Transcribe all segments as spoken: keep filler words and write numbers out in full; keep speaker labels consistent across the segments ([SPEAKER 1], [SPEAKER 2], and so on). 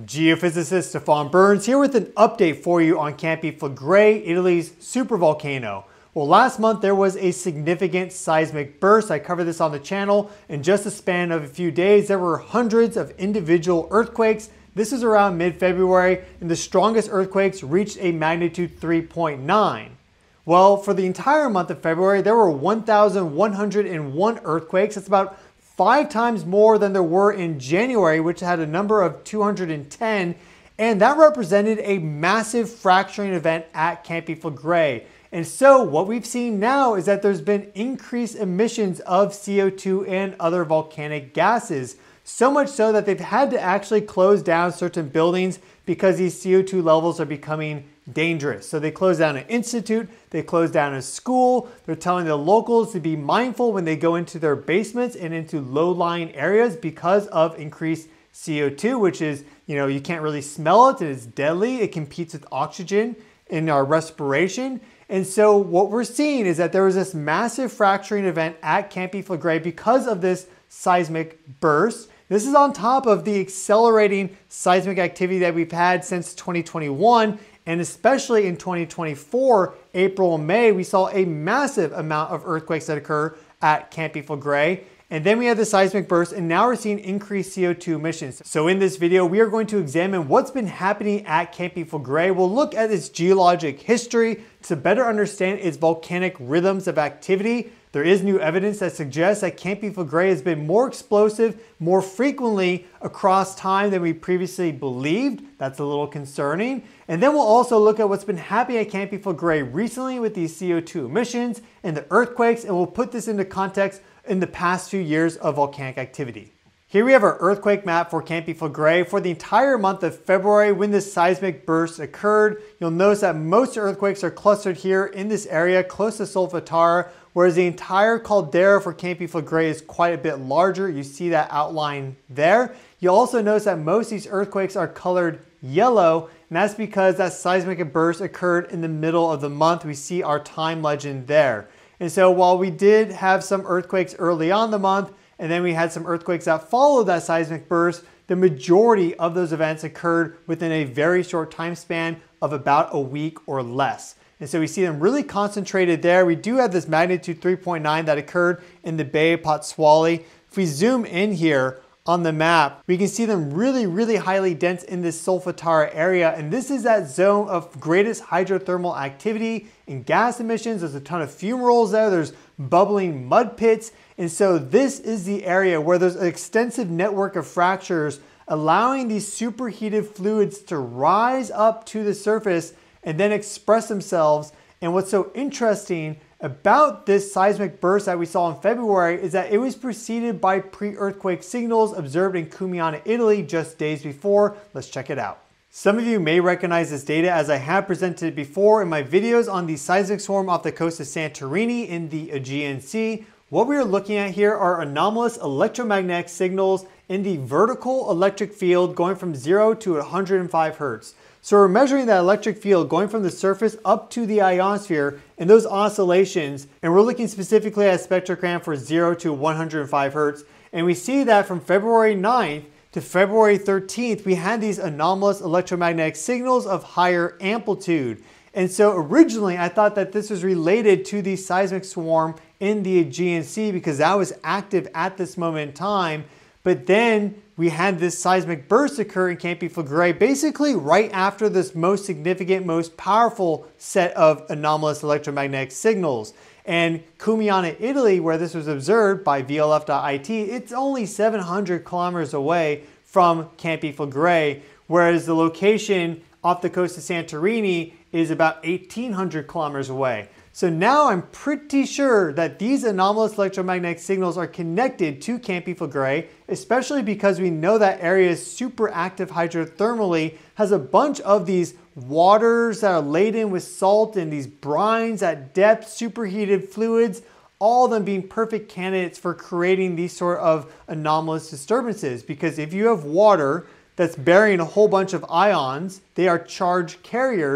[SPEAKER 1] Geophysicist Stefan Burns here with an update for you on Campi Flegrei, Italy's supervolcano. Well, last month there was a significant seismic burst. I covered this on the channel. In just a span of a few days, there were hundreds of individual earthquakes. This is around mid-February, and the strongest earthquakes reached a magnitude three point nine. Well, for the entire month of February, there were one thousand one hundred one earthquakes. That's about five times more than there were in January, which had a number of two hundred ten, and that represented a massive fracturing event at Campi Flegrei. And so what we've seen now is that there's been increased emissions of C O two and other volcanic gases, so much so that they've had to actually close down certain buildings because these C O two levels are becoming dangerous. So they closed down an institute, they closed down a school. They're telling the locals to be mindful when they go into their basements and into low-lying areas because of increased C O two, which is, you know, you can't really smell it and it's deadly. It competes with oxygen in our respiration. And so what we're seeing is that there was this massive fracturing event at Campi Flegrei because of this seismic burst. This is on top of the accelerating seismic activity that we've had since twenty twenty-one, and especially in twenty twenty-four, April and May, we saw a massive amount of earthquakes that occur at Campi Flegrei. And then we had the seismic burst, and now we're seeing increased C O two emissions. So in this video, we are going to examine what's been happening at Campi Flegrei. We'll look at its geologic history to better understand its volcanic rhythms of activity. There is new evidence that suggests that Campi Flegrei has been more explosive more frequently across time than we previously believed. That's a little concerning. And then we'll also look at what's been happening at Campi Flegrei recently with these C O two emissions and the earthquakes, and we'll put this into context in the past few years of volcanic activity. Here we have our earthquake map for Campi Flegrei for the entire month of February when this seismic burst occurred. You'll notice that most earthquakes are clustered here in this area close to Solfatara, whereas the entire caldera for Campi Flegrei is quite a bit larger. You see that outline there. You'll also notice that most of these earthquakes are colored yellow, and that's because that seismic burst occurred in the middle of the month. We see our time legend there. And so while we did have some earthquakes early on in the month, and then we had some earthquakes that followed that seismic burst, the majority of those events occurred within a very short time span of about a week or less. And so we see them really concentrated there. We do have this magnitude three point nine that occurred in the Bay of Pozzuoli. If we zoom in here on the map, we can see them really, really highly dense in this Solfatara area. And this is that zone of greatest hydrothermal activity and gas emissions. There's a ton of fume rolls there. There's bubbling mud pits. And so this is the area where there's an extensive network of fractures allowing these superheated fluids to rise up to the surface and then express themselves. And what's so interesting about this seismic burst that we saw in February is that it was preceded by pre-earthquake signals observed in Cumiana, Italy just days before. Let's check it out. Some of you may recognize this data as I have presented it before in my videos on the seismic swarm off the coast of Santorini in the Aegean Sea. What we are looking at here are anomalous electromagnetic signals in the vertical electric field going from zero to one hundred five hertz. So we're measuring that electric field going from the surface up to the ionosphere and those oscillations, and we're looking specifically at a spectrogram for zero to one hundred five hertz. And we see that from February ninth to February thirteenth, we had these anomalous electromagnetic signals of higher amplitude. And so originally I thought that this was related to the seismic swarm in the Aegean Sea because that was active at this moment in time. But then we had this seismic burst occur in Campi Flegrei basically right after this most significant, most powerful set of anomalous electromagnetic signals. And Cumiana, Italy, where this was observed by V L F dot I T, it's only seven hundred kilometers away from Campi Flegrei, whereas the location off the coast of Santorini is about eighteen hundred kilometers away. So now I'm pretty sure that these anomalous electromagnetic signals are connected to Campi Flegrei, especially because we know that area is super active hydrothermally, has a bunch of these waters that are laden with salt and these brines at depth, superheated fluids, all of them being perfect candidates for creating these sort of anomalous disturbances. Because if you have water that's bearing a whole bunch of ions, they are charge carriers.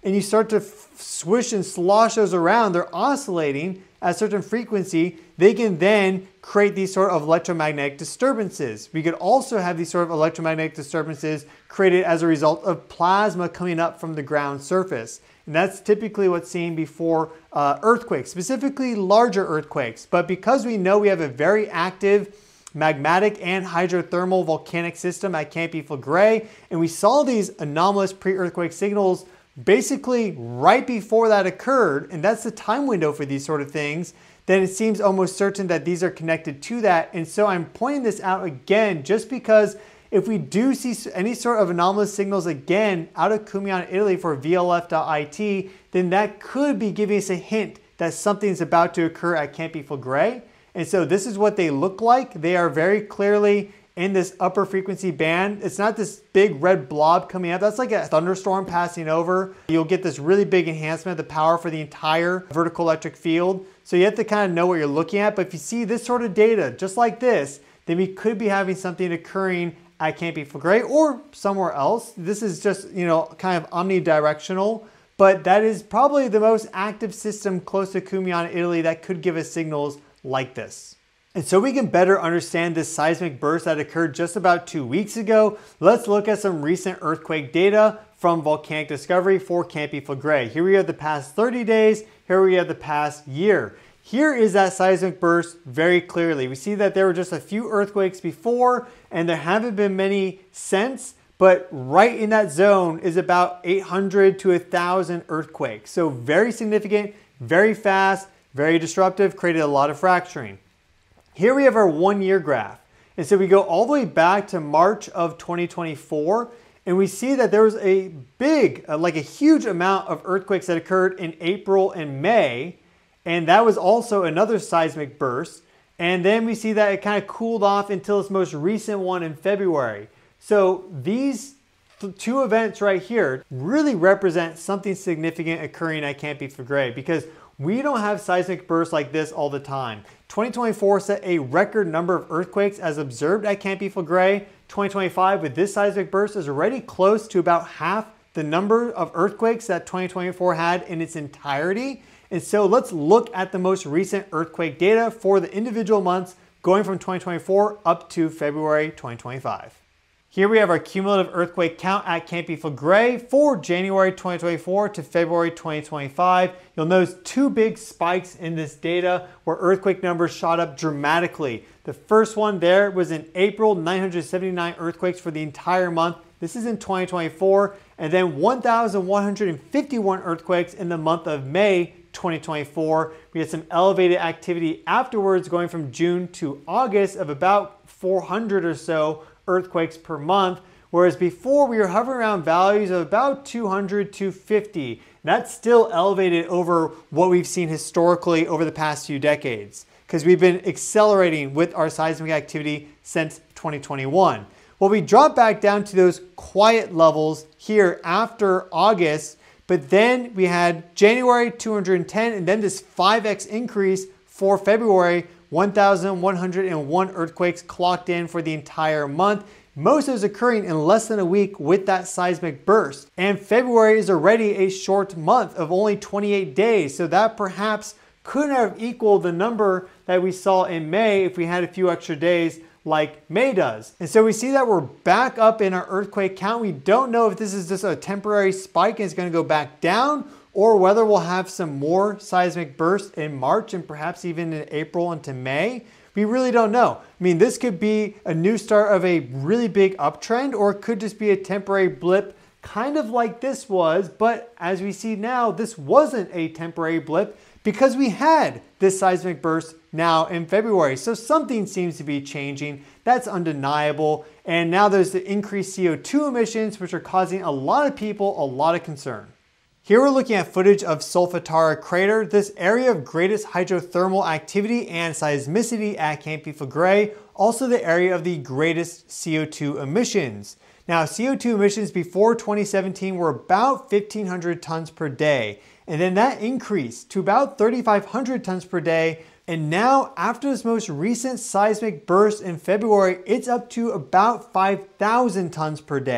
[SPEAKER 1] and you start to swish and slosh those around, they're oscillating at a certain frequency, they can then create these sort of electromagnetic disturbances. We could also have these sort of electromagnetic disturbances created as a result of plasma coming up from the ground surface. And that's typically what's seen before uh, earthquakes, specifically larger earthquakes. But because we know we have a very active magmatic and hydrothermal volcanic system at Campi Flegrei, and we saw these anomalous pre-earthquake signals basically right before that occurred, and that's the time window for these sort of things, then it seems almost certain that these are connected to that. And so I'm pointing this out again just because if we do see any sort of anomalous signals again out of Cumiana, Italy for V L F dot I T, then that could be giving us a hint that something's about to occur at Campi Flegrei. And so this is what they look like. They are very clearly in this upper frequency band. It's not this big red blob coming up. That's like a thunderstorm passing over. You'll get this really big enhancement of the power for the entire vertical electric field. So you have to kind of know what you're looking at. But if you see this sort of data, just like this, then we could be having something occurring at Campi Flegrei or somewhere else. This is just, you know, kind of omnidirectional, but that is probably the most active system close to Cumiana, Italy that could give us signals like this. And so we can better understand this seismic burst that occurred just about two weeks ago, let's look at some recent earthquake data from Volcanic Discovery for Campi Flegrei. Here we have the past thirty days, here we have the past year. Here is that seismic burst very clearly. We see that there were just a few earthquakes before and there haven't been many since, but right in that zone is about eight hundred to one thousand earthquakes. So very significant, very fast, very disruptive, created a lot of fracturing. Here we have our one year graph. And so we go all the way back to March of twenty twenty-four, and we see that there was a big, uh, like a huge amount of earthquakes that occurred in April and May. And that was also another seismic burst. And then we see that it kind of cooled off until its most recent one in February. So these two events right here really represent something significant occurring at Campi Flegrei, because we don't have seismic bursts like this all the time. twenty twenty-four set a record number of earthquakes as observed at Campi Flegrei. twenty twenty-five with this seismic burst is already close to about half the number of earthquakes that twenty twenty-four had in its entirety. And so let's look at the most recent earthquake data for the individual months going from twenty twenty-four up to February twenty twenty-five. Here we have our cumulative earthquake count at Campi Flegrei for January twenty twenty-four to February twenty twenty-five. You'll notice two big spikes in this data where earthquake numbers shot up dramatically. The first one there was in April, nine hundred seventy-nine earthquakes for the entire month. This is in twenty twenty-four. And then one thousand one hundred fifty-one earthquakes in the month of May twenty twenty-four. We had some elevated activity afterwards going from June to August of about four hundred or so earthquakes per month, whereas before we were hovering around values of about two hundred, two fifty. That's still elevated over what we've seen historically over the past few decades, because we've been accelerating with our seismic activity since twenty twenty-one. Well, we dropped back down to those quiet levels here after August, but then we had January two hundred ten, and then this five X increase for February, one thousand one hundred one earthquakes clocked in for the entire month. Most of those occurring in less than a week with that seismic burst. And February is already a short month of only twenty-eight days. So that perhaps could have equaled the number that we saw in May if we had a few extra days like May does. And so we see that we're back up in our earthquake count. We don't know if this is just a temporary spike and it's going to go back down, or whether we'll have some more seismic bursts in March and perhaps even in April into May. We really don't know. I mean, this could be a new start of a really big uptrend, or it could just be a temporary blip, kind of like this was. But as we see now, this wasn't a temporary blip because we had this seismic burst now in February. So something seems to be changing. That's undeniable. And now there's the increased C O two emissions, which are causing a lot of people a lot of concern. Here we're looking at footage of Solfatara crater, this area of greatest hydrothermal activity and seismicity at Campi Flegrei, also the area of the greatest C O two emissions. Now, C O two emissions before twenty seventeen were about fifteen hundred tons per day, and then that increased to about thirty-five hundred tons per day, and now after this most recent seismic burst in February, it's up to about five thousand tons per day.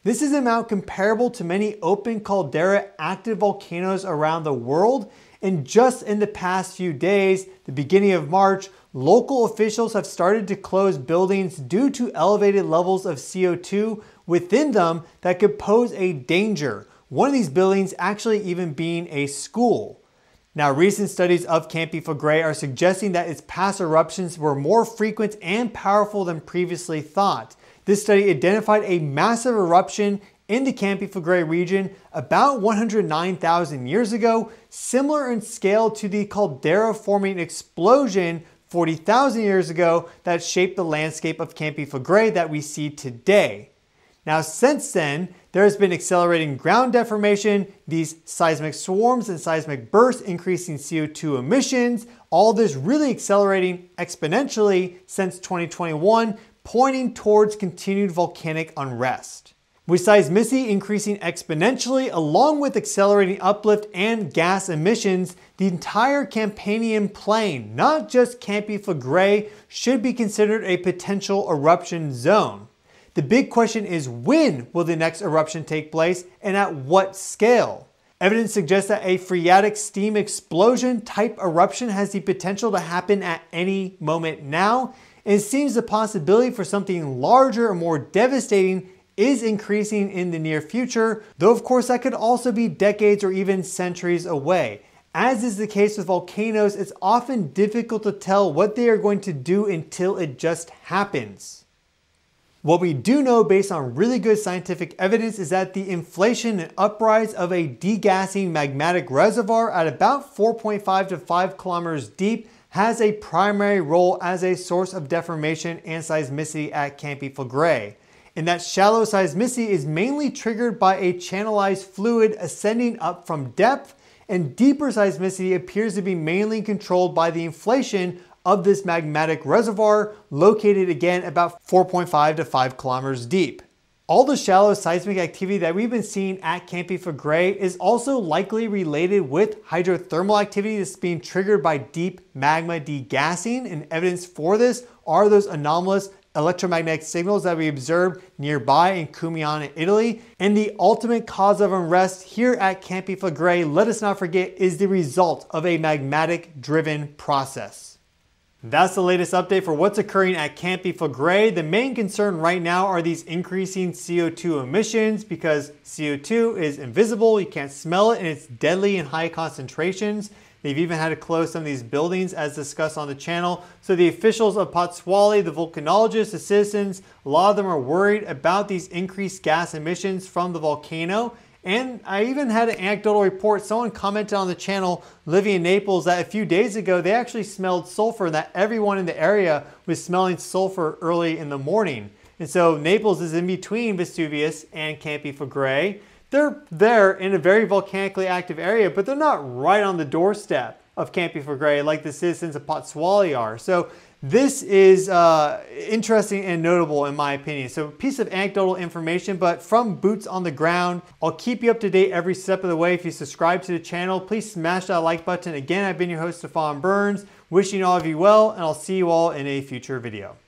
[SPEAKER 1] This is an amount comparable to many open caldera active volcanoes around the world. And just in the past few days, the beginning of March, local officials have started to close buildings due to elevated levels of C O two within them that could pose a danger. One of these buildings actually even being a school. Now, recent studies of Campi Flegrei are suggesting that its past eruptions were more frequent and powerful than previously thought. This study identified a massive eruption in the Campi Flegrei region about one hundred nine thousand years ago, similar in scale to the caldera-forming explosion forty thousand years ago that shaped the landscape of Campi Flegrei that we see today. Now, since then, there has been accelerating ground deformation, these seismic swarms and seismic bursts increasing C O two emissions, all this really accelerating exponentially since twenty twenty-one, pointing towards continued volcanic unrest. With seismicity increasing exponentially along with accelerating uplift and gas emissions, the entire Campanian plain, not just Campi Flegrei, should be considered a potential eruption zone. The big question is, when will the next eruption take place and at what scale? Evidence suggests that a phreatic steam explosion type eruption has the potential to happen at any moment now, and it seems the possibility for something larger or more devastating is increasing in the near future, though of course that could also be decades or even centuries away. As is the case with volcanoes, it's often difficult to tell what they are going to do until it just happens. What we do know based on really good scientific evidence is that the inflation and uprise of a degassing magmatic reservoir at about four point five to five kilometers deep has a primary role as a source of deformation and seismicity at Campi Flegrei. And that shallow seismicity is mainly triggered by a channelized fluid ascending up from depth, and deeper seismicity appears to be mainly controlled by the inflation of this magmatic reservoir, located again about four point five to five kilometers deep. All the shallow seismic activity that we've been seeing at Campi Flegrei is also likely related with hydrothermal activity that's being triggered by deep magma degassing, and evidence for this are those anomalous electromagnetic signals that we observed nearby in Cumiana, Italy. And the ultimate cause of unrest here at Campi Flegrei, let us not forget, is the result of a magmatic driven process. That's the latest update for what's occurring at Campi Flegrei. The main concern right now are these increasing C O two emissions, because C O two is invisible, you can't smell it, and it's deadly in high concentrations. They've even had to close some of these buildings as discussed on the channel. So the officials of Pozzuoli, the volcanologists, the citizens, a lot of them are worried about these increased gas emissions from the volcano. And I even had an anecdotal report. Someone commented on the channel, living in Naples, that a few days ago they actually smelled sulfur, and that everyone in the area was smelling sulfur early in the morning. And so Naples is in between Vesuvius and Campi Flegrei. They're there in a very volcanically active area, but they're not right on the doorstep of Campi Flegrei like the citizens of Pozzuoli are. So this is uh, interesting and notable in my opinion. So a piece of anecdotal information, but from boots on the ground. I'll keep you up to date every step of the way. If you subscribe to the channel, please smash that like button. Again, I've been your host, Stefan Burns, wishing all of you well, and I'll see you all in a future video.